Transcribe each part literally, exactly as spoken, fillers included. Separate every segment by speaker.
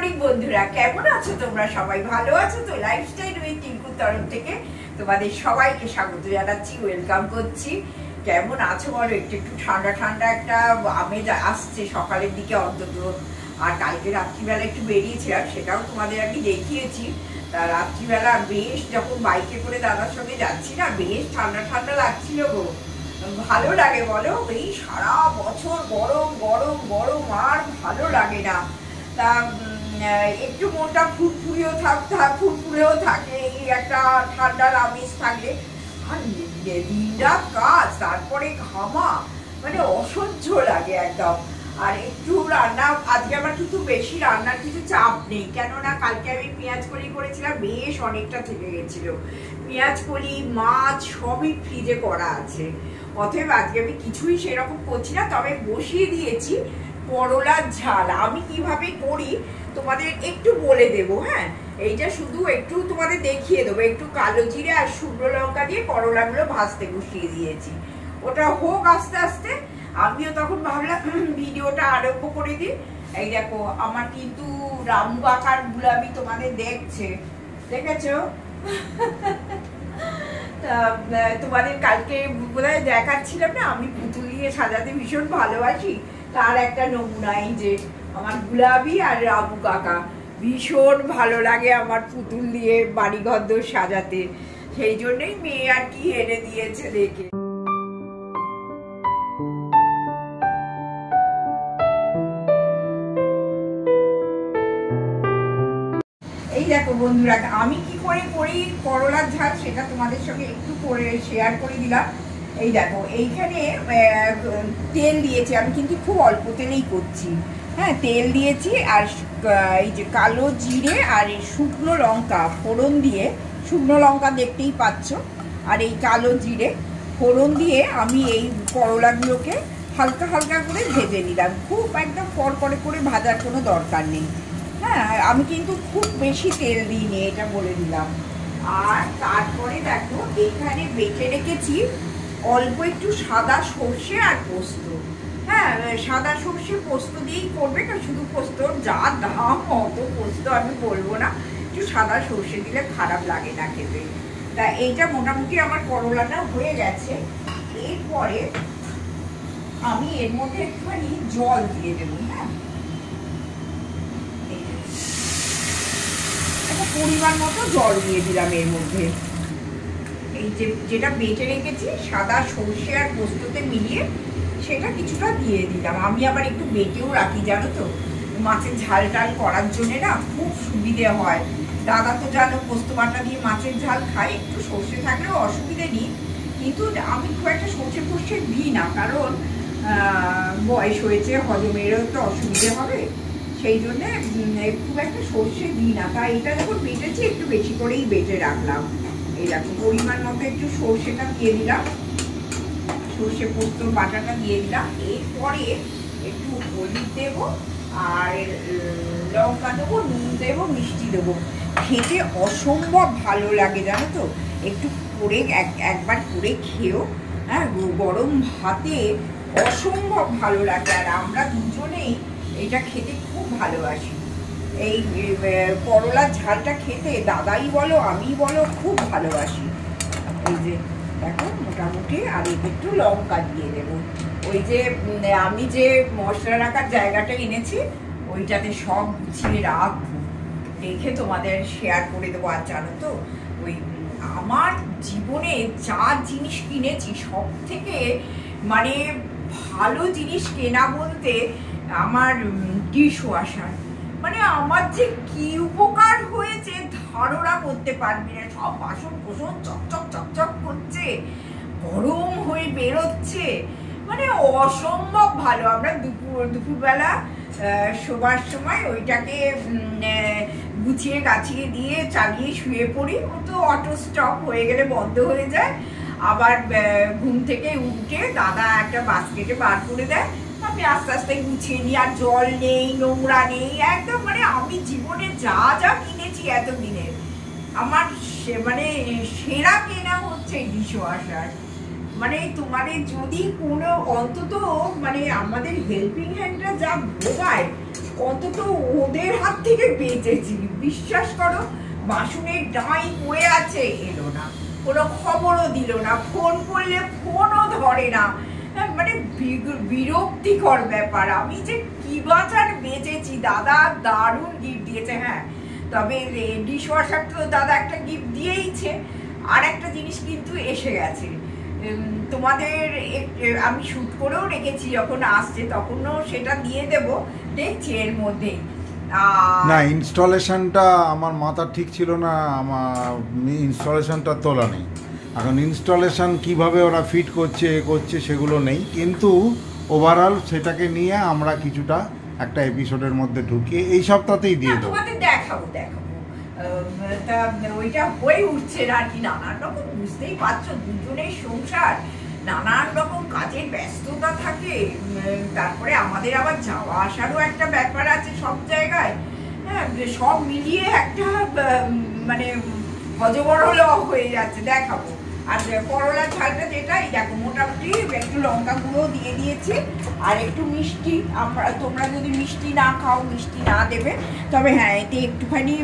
Speaker 1: Morning বন্ধুরা, কেমন আছো তোমরা? সবাই ভালো আছো তো? লাইফস্টাইল উইথ টিঙ্কুর তরফ থেকে তোমাদের সবাইকে স্বাগত জানাচ্ছি, ওয়েলকাম করছি। কেমন আছো বলো? একটু একটু ঠান্ডা ঠান্ডা একটা আমেজ আসছে সকালের দিকে অন্তত। আর কালকে রাত্রিবেলা একটু বেরিয়েছিলাম, সেটাও তোমাদের আমি দেখিয়েছি। তা রাত্রিবেলা বেশ যখন বাইকে করে দাদার সঙ্গে যাচ্ছি না, বেশ ঠান্ডা ঠান্ডা লাগছিল গো। ভালো লাগে বলো? এই সারা বছর গরম গরম গরম আর ভালো লাগে না। তা একটু মনটা ফুরফুরেও থাকতে ফুরফুরেও থাকে এই একটা ঠান্ডার আমেজ থাকলে। আর দিনরাত কাজ, তারপরে ঘামা, মানে অসহ্য লাগে একদম। আর একটু রান্না আজকে আমার কিন্তু বেশি রান্নার কিছু চাপ নেই, কেননা কালকে আমি পেঁয়াজ কলি করেছিলাম, বেশ অনেকটা থেকে গেছিল। পেঁয়াজ কলি, মাছ সবই ফ্রিজে করা আছে, অতএব আজকে আমি কিছুই সেরকম করছি না। তবে বসিয়ে দিয়েছি করলার ঝাল। আমি কিভাবে করি তোমাদের একটু বলে দেব। হ্যাঁ, এইটা শুধু একটু তোমাদের দেখিয়ে দেবো। একটু কালো জিরে আর শুকনো লঙ্কা দিয়ে করলাগুলো ভাজতে বসিয়ে দিয়েছি। ওটা হোক আস্তে আস্তে। আমিও তখন ভাবলাম ভিডিওটা আরম্ভ করে দিই। এই দেখো, আমার কিন্তু রামু কাকার গুলাবি তোমাদের দেখছে, দেখেছো? তোমাদের কালকে বোধহয় দেখাচ্ছিলাম না, আমি পুতুল দিয়ে সাজাতে ভীষণ ভালোবাসি, তার একটা নমুনা এই যে আমার গুলাবি আর রামু কাকা। ভীষণ ভালো লাগে আমার পুতুল দিয়ে বাড়িঘর দোর সাজাতে, সেই জন্যই মেয়ে আর কি এনে দিয়েছে দেখে। এই দেখো বন্ধুরা, আমি কি করে করি করলার ঝাল সেটা তোমাদের সঙ্গে একটু করে শেয়ার করে দিলাম। এই দেখো, এইখানে তেল দিয়েছি, আমি কিন্তু খুব অল্প তেলেই করছি। হ্যাঁ, তেল দিয়েছি আর এই যে কালো জিরে আর এই শুকনো লঙ্কা ফোড়ন দিয়ে, শুকনো লঙ্কা দেখতেই পাচ্ছ, আর এই কালো জিরে ফোড়ন দিয়ে আমি এই করলাগুলোকে হালকা হালকা করে ভেজে নিলাম। খুব একদম কড়কড়ে করে ভাজার কোনো দরকার নেই। হ্যাঁ, আমি কিন্তু খুব বেশি তেল দিইনি, এটা বলে দিলাম। আর তারপরে দেখো, এখানে বেটে রেখেছি অল্প একটু সাদা সর্ষে আর পোস্ত। হ্যাঁ, সাদা সর্ষে পোস্ত দিয়েই করবে, না শুধু পোস্ত যা দাম অত পোস্ত আমি বলবো না, একটু সাদা সর্ষে দিলে খারাপ লাগে না খেতে। তা এইটা মোটামুটি আমার করলাটা হয়ে গেছে। এরপরে আমি এর মধ্যে একটুখানি জল দিয়ে দেবো। হ্যাঁ, পরিমাণ মতো জল দিয়ে দিলাম এর মধ্যে। এই যে যেটা বেটে রেখেছি সাদা সর্ষে আর পোস্ততে মিলিয়ে, সেটা কিছুটা দিয়ে দিলাম। আমি আবার একটু বেটেও রাখি, জানো তো, মাছের ঝাল টাল করার জন্য না খুব সুবিধে হয়। দাদা তো জানো পোস্ত বাটা দিয়ে মাছের ঝাল খায়, একটু সর্ষে থাকলেও অসুবিধে নেই, কিন্তু আমি খুব একটা সর্ষে ফর্ষে দিই না, কারণ বয়স হয়েছে, হজমেরও একটু অসুবিধে হবে, সেই জন্যে খুব একটা সর্ষে দিই না। তাই এটা যখন বেটেছি একটু বেশি করেই বেটে রাখলাম। এই দেখো, পরিমাণ মতো একটু সর্ষেটা দিয়ে দিলাম, সর্ষে পোস্তর বাটাটা দিয়ে দিলাম। এরপরে একটু হলুদ দেবো আর লঙ্কা দেবো, নুন দেবো, মিষ্টি দেবো। খেতে অসম্ভব ভালো লাগে, জানো তো। একটু করে একবার করে খেও। হ্যাঁ, গরম ভাতে অসম্ভব ভালো লাগে। আর আমরা দুজনেই এটা খেতে খুব ভালোবাসি। এই করলার ঝালটা খেতে দাদাই বলো আমি বলো খুব ভালোবাসি। এই যে দেখো, মোটামুটি আর একটু লঙ্কা দিয়ে দেবো। ওই যে আমি যে মশলা রাখার জায়গাটা এনেছি, ওইটাতে সব গুছিয়ে রাখবো, রেখে তোমাদের শেয়ার করে দেবো। আর জানো তো, ওই আমার জীবনে যা জিনিস কিনেছি সব থেকে মানে ভালো জিনিস কেনা বলতে আমার ডিশ ওয়াশার। মানে আমার যে কি উপকার হয়েছে ধারণা করতে পারবি না। সব বাসন কোসন চকচক চকচক করছে, গরম হয়ে বেরোচ্ছে, মানে অসম্ভব ভালো। আমরা দুপুর দুপুরবেলা শোবার সময় ওইটাকে গুছিয়ে গাছিয়ে দিয়ে চালিয়ে শুয়ে পড়ি। ও তো অটো স্টপ হয়ে গেলে বন্ধ হয়ে যায়। আবার ঘুম থেকে উঠে দাদা একটা বাস্কেটে বার করে দেয়, আমি আস্তে আস্তে গুছিয়ে নিই। আর জল নেই, নোংরা নেই, একদম মানে আমি জীবনে যা যা কিনেছি এতদিনের, আমার মানে সেরা কেনা হচ্ছে ডিশ ওয়াশার। মানে তোমাদের যদি কোনো অন্তত মানে আমাদের হেল্পিং হ্যান্ডরা যা ভোগায় অন্তত ওদের হাত থেকে বেঁচেছি, বিশ্বাস করো। বাসনের ডাঁই পড়ে আছে, এলো না, কোনো খবরও দিল না, ফোন করলে ফোনও ধরে না, মানে বিরক্তিকর ব্যাপার। আমি যে কি বাঁচার বেঁচেছি। দাদা দারুণ গিফট দিয়েছে। হ্যাঁ, তবে ডিশ ওয়াশার তো দাদা একটা গিফট দিয়েইছে, আর একটা জিনিস কিন্তু এসে গেছে তোমাদের, আমি শুট করেও রেখেছি, যখন আসছে তখনও সেটা দিয়ে দেব, দেখছি এর মধ্যেই।
Speaker 2: না, ইনস্টলেশনটা আমার মাথা ঠিক ছিল না, আমার ইনস্টলেশনটা তোলা নেই এখন। ইনস্টলেশন কিভাবে ওরা ফিট করছে এ করছে সেগুলো নেই, কিন্তু ওভারঅল সেটাকে নিয়ে আমরা কিছুটা একটা এপিসোডের মধ্যে ঢুকিয়ে এই সপ্তাহতেই দিয়ে দেবো।
Speaker 1: তোমাদের দেখাবো দেখাবো তা ওইটা হয়ে উঠছে না আর কি, নানান রকম, বুঝতেই পারছো দুজনের সংসার, নানান রকম কাজের ব্যস্ততা থাকে, তারপরে আমাদের আবার যাওয়া আসারও একটা ব্যাপার আছে সব জায়গায়। হ্যাঁ, সব মিলিয়ে একটা মানে হজবরল হয়ে যাচ্ছে। দেখাবো। আর করলার ঝালটা যেটা, এই দেখো মোটামুটি একটু লঙ্কা গুঁড়ো দিয়ে দিয়েছি, আর একটু মিষ্টি, আমরা তোমরা যদি মিষ্টি না খাও মিষ্টি না দেবে, তবে হ্যাঁ এতে একটুখানি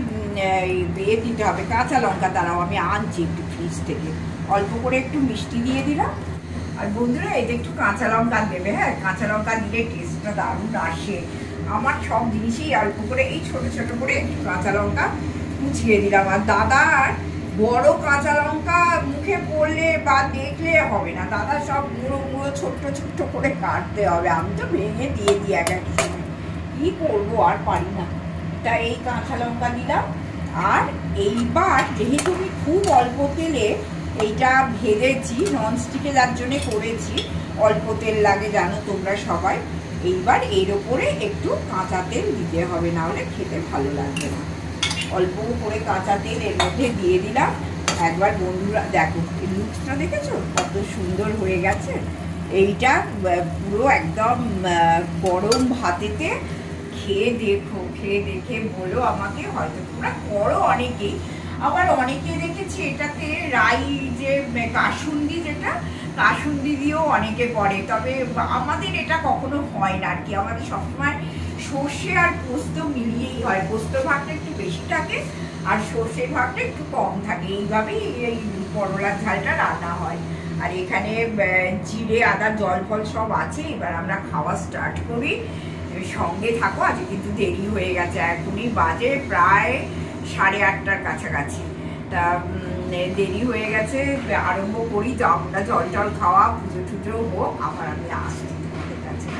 Speaker 1: এ দিতে হবে, কাঁচা লঙ্কা। দাঁড়াও আমি আনছি একটু ফ্রিজ থেকে, অল্প করে একটু মিষ্টি দিয়ে দিলাম। আর বন্ধুরা এতে একটু কাঁচা লঙ্কা দেবে, হ্যাঁ কাঁচা লঙ্কা দিলে টেস্টটা দারুণ আসে। আমার সব জিনিসই অল্প করে এই ছোট ছোট করে একটু কাঁচা লঙ্কা কুচিয়ে দিলাম। আর দাদার বড় কাঁচা লঙ্কা মুখে পড়লে বা দেখলে হবে না, দাদা সব মুড়ো মুড়ো ছোট্ট ছোট্ট করে কাটতে হবে, আমি তো ভেঙে দিয়ে দিই এক এক সময়, কি করবো আর পারি না। তা এই কাঁচা লঙ্কা দিলাম। আর এইবার যেহেতু আমি খুব অল্প তেলে এইটা ভেজেছি, ননস্টিকে যার জন্য করেছি, অল্প তেল লাগে জানো তোমরা সবাই, এইবার এর ওপরে একটু কাঁচা তেল দিতে হবে, না হলে খেতে ভালো লাগবে না। অল্প করে কাঁচা তেল এর মধ্যে দিয়ে দিলাম। একবার বন্ধুরা দেখো লুকসটা দেখেছো কত সুন্দর হয়ে গেছে। এইটা পুরো একদম গরম ভাতেতে খেয়ে দেখো, খেয়ে দেখে বলো আমাকে, হয়তো তোমরা করো অনেকেই, আবার অনেকে দেখেছি এটাতে রাই যে কাসুন্দি, যেটা কাসুন্দি দিয়েও অনেকে করে, তবে আমাদের এটা কখনো হয় না আর কি। আমাদের সবসময় সর্ষে আর পোস্ত মিলিয়েই হয়, পোস্ত ভাগটা একটু বেশি থাকে আর সর্ষের ভাগটা একটু কম থাকে, এইভাবেই এই করলার ঝালটা রান্না হয়। আর এখানে জিরে আদা জল ফল সব আছে। এবার আমরা খাওয়া স্টার্ট করি, সঙ্গে থাকো। আজকে কিন্তু দেরি হয়ে গেছে, এখনই বাজে প্রায় সাড়ে আটটার কাছাকাছি, তা দেরি হয়ে গেছে, আরম্ভ করি। তো আমরা জল টল খাওয়া পুজো টুজো হোক, আবার আমি আসছি তোমাদের কাছে।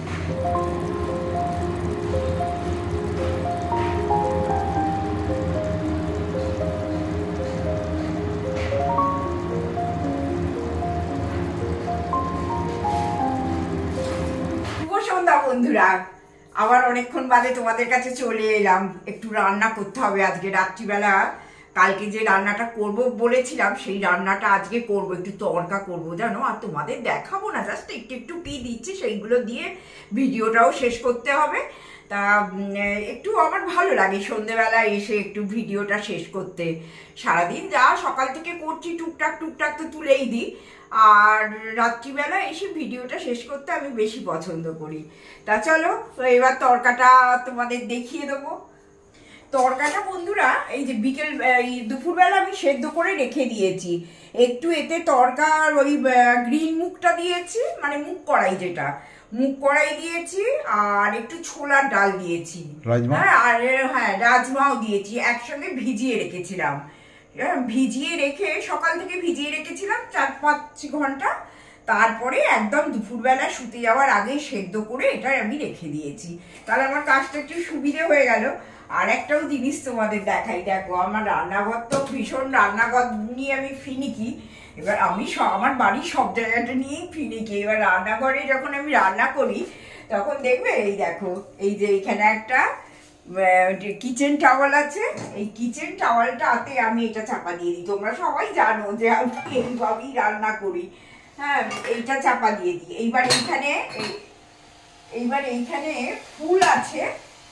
Speaker 1: বন্ধুরা আবার অনেকক্ষণ বাদে তোমাদের কাছে চলে এলাম, একটু রান্না করতে হবে আজকে রাত্রিবেলা। কালকে যে রান্নাটা করব বলেছিলাম সেই রান্নাটা আজকে করব, একটু তড়কা করব জানো, আর তোমাদের দেখাবো না, জাস্ট একটু একটু কি দিচ্ছি সেইগুলো দিয়ে ভিডিওটাও শেষ করতে হবে। তা একটু আমার ভালো লাগে সন্ধ্যেবেলা এসে একটু ভিডিওটা শেষ করতে। সারাদিন যা সকাল থেকে করছি টুকটাক টুকটাক তো তুলেই দিই, আর রাত্রিবেলা এসে ভিডিওটা শেষ করতে আমি বেশি পছন্দ করি। তা চলো এবার তরকাটা তোমাদের দেখিয়ে দেবো। তরকাটা বন্ধুরা এই যে বিকেল দুপুরবেলা আমি সেদ্ধ করে রেখে দিয়েছি, একটু এতে তরকার ওই গ্রিন মুগটা দিয়েছি, মানে মুগ কড়াই যেটা, মুগ কড়াই দিয়েছি, আর একটু ছোলার ডাল দিয়েছি, হ্যাঁ আর হ্যাঁ রাজমাও দিয়েছি, একসঙ্গে ভিজিয়ে রেখেছিলাম। ভিজিয়ে রেখে সকাল থেকে ভিজিয়ে রেখেছিলাম চার পাঁচ ঘন্টা, তারপরে একদম দুপুরবেলা শুতে যাওয়ার আগে সেদ্ধ করে এটা আমি রেখে দিয়েছি, তাহলে আমার কাজটা একটু সুবিধে হয়ে গেল। আর একটাও জিনিস তোমাদের দেখাই, দেখো আমার রান্নাঘর তো ভীষণ, রান্নাঘর নিয়ে আমি ফিনিকি, এবার আমি আমার বাড়ির সব জায়গাটা নিয়েই ফিনিকি। এবার রান্নাঘরে যখন আমি রান্না করি তখন দেখবে এই দেখো এই যে এখানে একটা কিচেন টাওয়াল আছে, এই কিচেন টাওয়ালটাতে আমি এটা চাপা দিয়ে দিই। তোমরা সবাই জানো যে আমি এইভাবেই রান্না করি, হ্যাঁ এইটা চাপা দিয়ে দিই। এইবার এইখানে এইবার এইখানে ফুল আছে,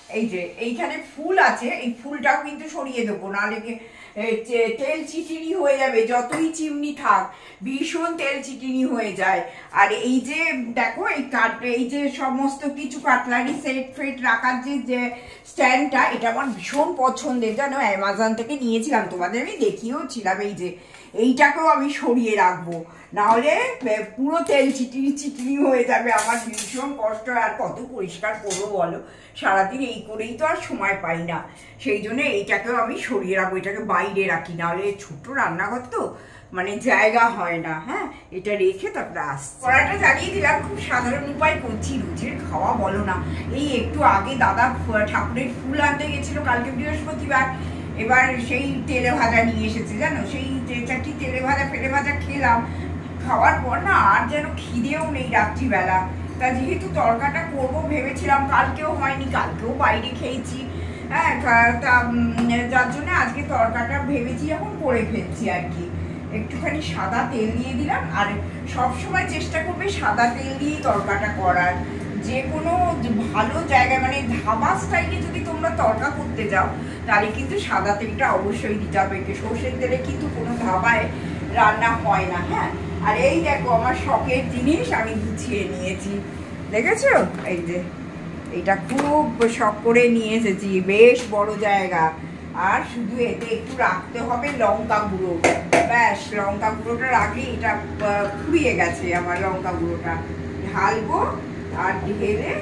Speaker 1: এই যে এইখানে ফুল আছে, এই ফুলটাও কিন্তু সরিয়ে দেবো, নাহলে তেল চিটিনি হয়ে যাবে, যতই চিমনি থাক ভীষণ তেল চিটিনি হয়ে যায়। আর এই যে দেখো এই কাট এই যে সমস্ত কিছু কাটলারি সেট ফেট রাখার যে স্ট্যান্ডটা, এটা আমার ভীষণ পছন্দের জানো, অ্যামাজন থেকে নিয়েছিলাম, তোমাদের আমি দেখিয়েও ছিলাম। এই যে এইটাকেও আমি সরিয়ে রাখবো, নাহলে পুরো তেল চিটিনি চিটিনি হয়ে যাবে, আমার ভীষণ কষ্ট। আর কত পরিষ্কার করবো বলো, সারাদিন এই করেই তো আর সময় পাই না, সেই জন্য এইটাকেও আমি সরিয়ে রাখবো, এটাকে বাইরে রাখি, নাহলে ছোট্ট রান্নাঘর তো মানে জায়গা হয় না। হ্যাঁ, এটা রেখে তারপরে আসছি। কড়াটা জ্বালিয়ে দিলাম, খুব সাধারণ উপায় করছি, রুচির খাওয়া বলো না। এই একটু আগে দাদা ঠাকুরের ফুল আনতে গেছিল কালকে বৃহস্পতিবার, এবার সেই তেলে ভাজা নিয়ে এসেছে জানো, সেই চারটি তেলে ভাজা ফেলে ভাজা খেলাম, খাওয়ার পর না আর যেন খিদেও নেই রাত্রিবেলা। তা যেহেতু তরকাটা করবো ভেবেছিলাম, কালকেও হয়নি, কালকেও বাইরে খেয়েছি, হ্যাঁ, তা যার জন্য আজকে তরকাটা ভেবেছি এখন করে ফেলছি আর কি। একটুখানি সাদা তেল দিয়ে দিলাম, আর সবসময় চেষ্টা করবে সাদা তেল দিয়েই তরকাটা করার। যে কোনো ভালো জায়গায় মানে ধাবা স্টাইলে যদি তোমরা তরকা করতে যাও, তাহলে কিন্তু সাদা তেলটা অবশ্যই দিতে হবে, সর্ষের তেলে কিন্তু কোনো ধাবায় রান্না হয় না। হ্যাঁ, আর এই দেখো আমার শখের জিনিস আমি গুছিয়ে নিয়েছি, দেখেছো? এই যে এইটা খুব শখ করে নিয়ে এসেছি, বেশ বড় জায়গা, আর শুধু এতে একটু রাখতে হবে লঙ্কা গুঁড়ো, ব্যাস লঙ্কা গুঁড়োটা রাখলে এটা ফুরিয়ে গেছে আমার লঙ্কা গুঁড়োটা, ঢালবো আর ঢেলে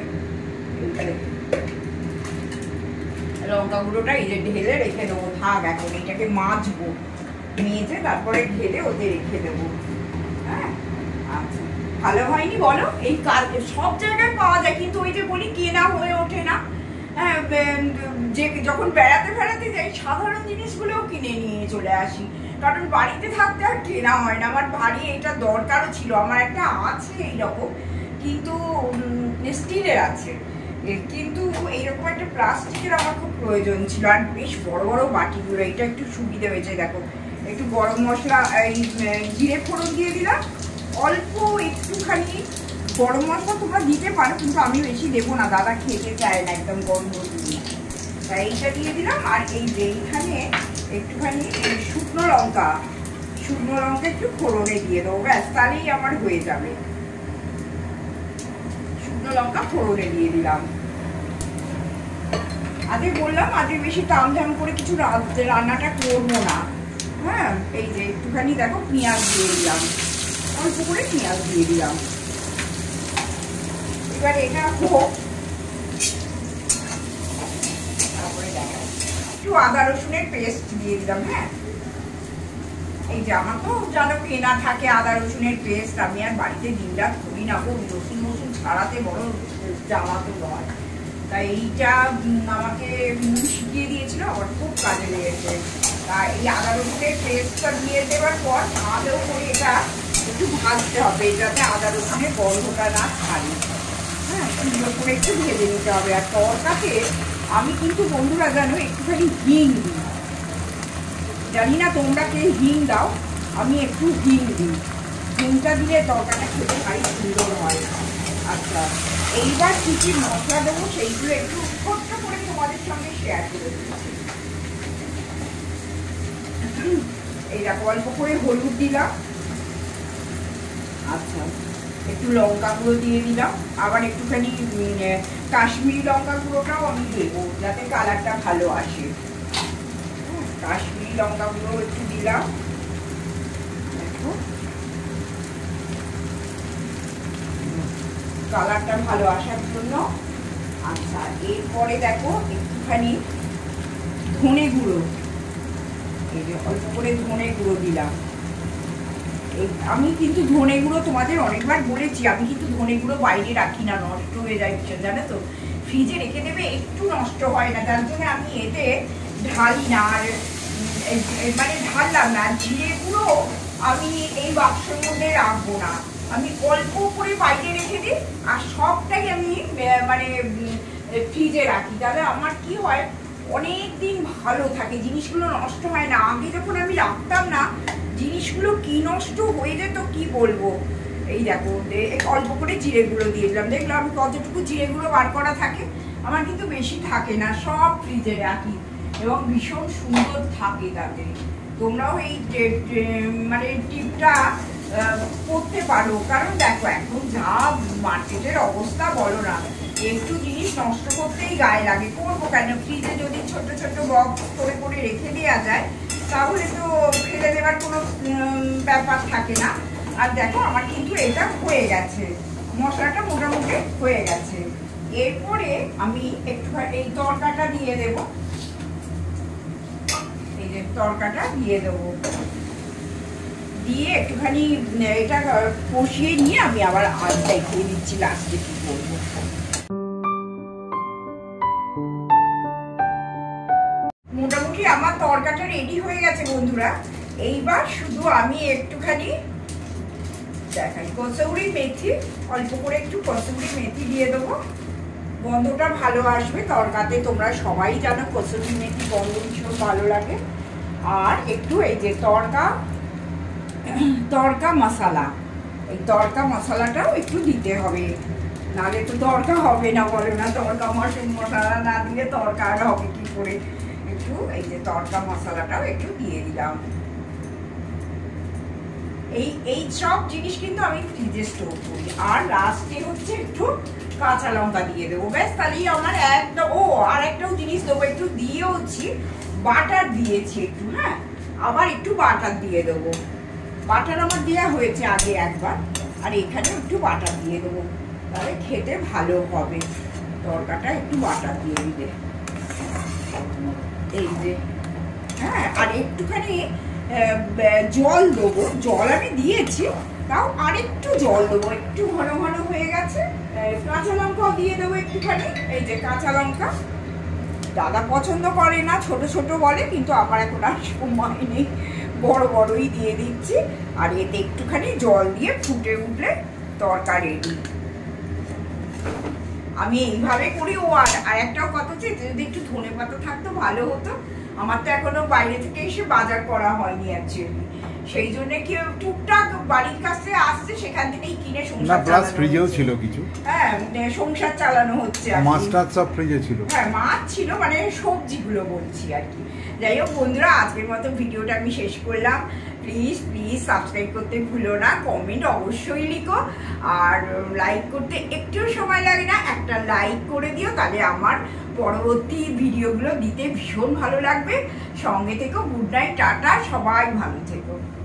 Speaker 1: লঙ্কা গুঁড়োটা এই যে ঢেলে রেখে দেবো। থাক, এখন এটাকে মাজবো, মেজে তারপরে ঢেলে ওতে রেখে দেবো। হ্যাঁ, আচ্ছা, ভালো হয়নি বলো? এই কাজ সব জায়গায় পাওয়া যায়, কিন্তু ওই যে বলি কেনা হয়ে ওঠে না। হ্যাঁ, যে যখন বেড়াতে ফেরাতে যাই সাধারণ জিনিসগুলোও কিনে নিয়ে চলে আসি, কারণ বাড়িতে থাকতে আর কেনা হয় না। আমার বাড়ি এটা দরকারও ছিল, আমার একটা আছে এইরকম, কিন্তু স্টিলের আছে, কিন্তু এইরকম একটা প্লাস্টিকের আমার খুব প্রয়োজন ছিল। আর বেশ বড় বড় বাটিগুলো, এটা একটু সুবিধা হয়েছে। দেখো, একটু গরম মশলা এই জিরে ফোড়ন দিয়ে দিলাম, অল্প একটুখানি গরম মশলা তোমরা দিতে পারো, কিন্তু আমি বেশি দেবো না, দাদা খেতে চায় না একদম গন্ধ দিয়ে, তাই এইটা দিয়ে দিলাম। আর এই যে এইখানে একটুখানি শুকনো লঙ্কা, শুকনো লঙ্কা একটু ফোড়নে দিয়ে দেবো, ব্যাস তাহলেই আমার হয়ে যাবে। শুকনো লঙ্কা ফোড়নে দিয়ে দিলাম। আজকে বললাম আজকে বেশি তামঝাম করে কিছু রান্নাটা করবো না। হ্যাঁ, এই যে একটুখানি দেখো পেঁয়াজ দিয়ে দিলাম, অল্প করে পেঁয়াজ দিয়ে দিলাম। এবার এটা হোক, তারপরে দেখা একটু আদা রসুনের পেস্ট দিয়ে দিলাম। হ্যাঁ, এই যে আমার তো জানো কেনা থাকে আদা রসুনের পেস্ট, আমি আর বাড়িতে দিন রাত করি না, গো রসুন রসুন ছাড়াতে বড় জামা তো নয়, তাই এইটা আমাকে শিখিয়ে দিয়েছিল, আমার খুব কাজে লেগেছে। তা এই আদা রসুনের পেস্টটা দিয়ে দেওয়ার পর ভালো করে এটা একটু ভাজতে হবে, যাতে আদা রসুনের গন্ধটা না ছাড়ে। হ্যাঁ, সুন্দর করে একটু ভেজে নিতে হবে। আর তরকাতে আমি কিন্তু বন্ধুরা জানো একটুখানি হিং দিই, জানি না তোমরা কে হিং দাও, আমি একটু হিং দিই, হিংটা দিলে তরকাটা খেতে ভারী সুন্দর হয়। আচ্ছা, এইবার কী কী মশলা দেবো সেইগুলো একটু ছোট্ট করে তোমাদের সঙ্গে শেয়ার করে দিচ্ছি। এই দেখো অল্প করে হলুদ দিলাম, আচ্ছা একটু লঙ্কা গুঁড়ো দিয়ে দিলাম, আবার একটুখানি কাশ্মীরি লঙ্কা গুঁড়োটাও আমি দেবো যাতে কালারটা ভালো আসে। কাশ্মীরি লঙ্কা গুঁড়ো একটু দিলাম, দেখো কালারটা ভালো আসার জন্য। আচ্ছা, এরপরে দেখো একটুখানি ধনে গুঁড়ো, এই যে অল্প করে ধনে গুঁড়ো দিলাম। আমি কিন্তু ধনে গুঁড়ো তোমাদের অনেকবার বলেছি, আমি কিন্তু ধনে গুঁড়ো বাইরে রাখি না, নষ্ট হয়ে যায় ভীষণ, জানো তো, ফ্রিজে রেখে দেবে একটু নষ্ট হয় না, তার জন্য আমি এতে ঢালি না। আর মানে ঢাললাম না, জিরে গুঁড়ো আমি এই বাক্সের মধ্যে রাখবো না, আমি অল্প করে বাইরে রেখে দিই, আর সবটাই আমি মানে ফ্রিজে রাখি, তাহলে আমার কি হয় অনেক দিন ভালো থাকে, জিনিসগুলো নষ্ট হয় না। আগে যখন আমি রাখতাম না, জিনিসগুলো কি নষ্ট হয়ে যেত কি বলবো। এই দেখো অল্প করে জিরে গুঁড়ো দিয়ে দিলাম, দেখলাম কতটুকু জিরে গুঁড়ো বার করা থাকে, আমার কিন্তু বেশি থাকে না, সব ফ্রিজে রাখি এবং ভীষণ সুন্দর থাকে তাতে। তোমরাও এই মানে টিপটা করতে পারো, কারণ দেখো এখন যা মার্কেটের অবস্থা বলো না, একটু জিনিস নষ্ট করতেই গায়ে লাগে। করবো কেন, ফ্রিজে যদি ছোট ছোট বক্স করে করে রেখে দেওয়া যায় তাহলে তো ফেলে দেওয়ার কোনো ব্যাপার থাকে না। আর দেখো আমার কিন্তু এটা হয়ে গেছে, মশলাটা মোটামুটি হয়ে গেছে। এরপরে আমি একটু এই তরকাটা দিয়ে দেব, এই যে তরকাটা দিয়ে দেবো, দিয়ে একটুখানি এটা কষিয়ে নিয়ে আমি আবার আজ দেখিয়ে দিচ্ছি লাস্টে কি করবো। মোটামুটি আমার তরকাটা রেডি হয়ে গেছে বন্ধুরা। এইবার শুধু আমি একটুখানি দেখাই কসুরি মেথি, অল্প করে একটু কসুরি মেথি দিয়ে দেবো, গন্ধটা ভালো আসবে তরকাতে। তোমরা সবাই জানো কসুরি মেথি গন্ধ ভীষণ ভালো লাগে। আর একটু এই যে তরকা তরকা মশলা, এই তরকা মশলাটাও একটু দিতে হবে, নাহলে তো তরকা হবে না, বলে না তরকা মশলা না দিলে তরকা আর হবে কি করে। একটু এই যে তরকা মশলাটাও একটু দিয়ে দিলাম। এই এই সব জিনিস কিন্তু আমি ফ্রিজে স্টোর করি। আর লাস্টে হচ্ছে একটু কাঁচা লঙ্কা দিয়ে দেবো, ব্যাস তাহলেই আমার একটা। ও আর একটাও জিনিস দেবো, একটু দিয়েওছি, বাটার দিয়েছি একটু, হ্যাঁ আবার একটু বাটার দিয়ে দেবো। বাটার আমার দেওয়া হয়েছে আগে একবার, আর এখানে একটু বাটার দিয়ে দেবো, তাহলে খেতে ভালো হবে। তরকাটা একটু বাটার দিয়ে দিবে, এই যে হ্যাঁ। আর একটুখানি জল দেবো, জল আমি দিয়েছি, তাও আরেকটু জল দেবো, একটু ঘন ঘন হয়ে গেছে। কাঁচা লঙ্কাও দিয়ে দেবো একটুখানি, এই যে কাঁচা লঙ্কা। দাদা পছন্দ করে না, ছোট ছোট বলে, কিন্তু আমার এখন আর সময় নেই, বড় বড়ই দিয়ে দিচ্ছি। আর এতে একটুখানি জল দিয়ে ফুটে উঠলে তরকা রেডি। আমি এইভাবে করি। ও আর একটাও কথা হচ্ছে, যদি একটু ধনে পাতা থাকতো ভালো হতো। আমার তো এখনো বাইরে থেকে এসে বাজার করা হয়নি অ্যাকচুয়ালি, সেই জন্য কি টুকটাক বাড়ির কাছে আসছে, সেখান থেকেই কিনে সংসার
Speaker 2: প্লাস ফ্রিজেও ছিল কিছু,
Speaker 1: হ্যাঁ সংসার চালানো হচ্ছে।
Speaker 2: মাছ টাছ সব ফ্রিজে ছিল,
Speaker 1: হ্যাঁ মাছ ছিল, মানে সবজিগুলো বলছি আর কি। যাই হোক বন্ধুরা, আজকের মতো ভিডিওটা আমি শেষ করলাম। প্লিজ প্লিজ সাবস্ক্রাইব করতে ভুলো না, কমেন্ট অবশ্যই লিখো, আর লাইক করতে একটু সময় লাগে না, একটা লাইক করে দিও, তাহলে আমার পরবর্তী ভিডিওগুলো দিতে ভীষণ ভালো লাগবে। সঙ্গে থেকো। গুড নাইট, টাটা, সবাই ভালো থেকো।